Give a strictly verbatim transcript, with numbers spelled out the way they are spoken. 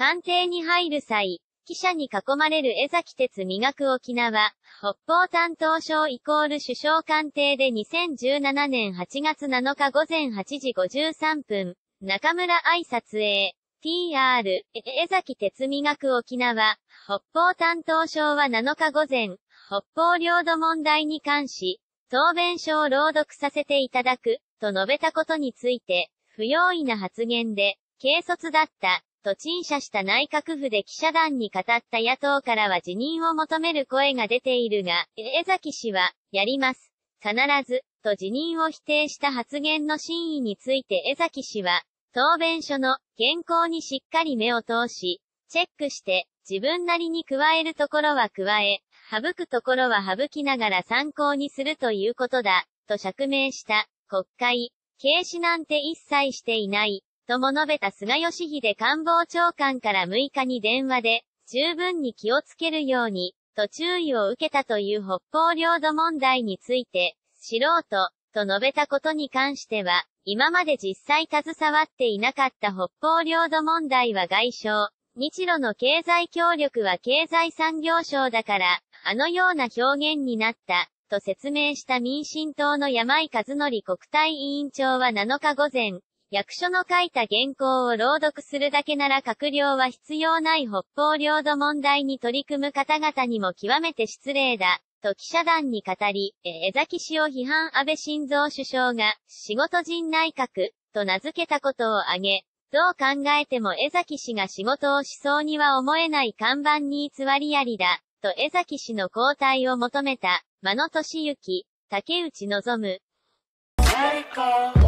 官邸に入る際、記者に囲まれる江崎哲磨く沖縄、北方担当省イコール首相官邸でにせんじゅうななねんはちがつなのか午前はちじごじゅうさんぷん、中村愛撮影、ティーアール、江崎哲磨く沖縄、北方担当省はなのか午前、北方領土問題に関し、答弁書を朗読させていただく、と述べたことについて、不用意な発言で、軽率だった。と陳謝した内閣府で記者団に語った野党からは辞任を求める声が出ているが、江崎氏は、やります。必ず、と辞任を否定した発言の真意について江崎氏は、答弁書の原稿にしっかり目を通し、チェックして、自分なりに加えるところは加え、省くところは省きながら参考にするということだ、と釈明した。国会、軽視なんて一切していない。とも述べた菅義偉官房長官からむいかに電話で、十分に気をつけるように、と注意を受けたという北方領土問題について、素人、と述べたことに関しては、今まで実際携わっていなかった北方領土問題は外相、日露の経済協力は経済産業省だから、あのような表現になった、と説明した民進党の山井和則国対委員長はなのか午前、役所の書いた原稿を朗読するだけなら閣僚は必要ない北方領土問題に取り組む方々にも極めて失礼だ、と記者団に語り、江崎氏を批判安倍晋三首相が、仕事人内閣、と名付けたことを挙げ、どう考えても江崎氏が仕事をしそうには思えない看板に偽りありだ、と江崎氏の交代を求めた、間野俊幸、竹内望。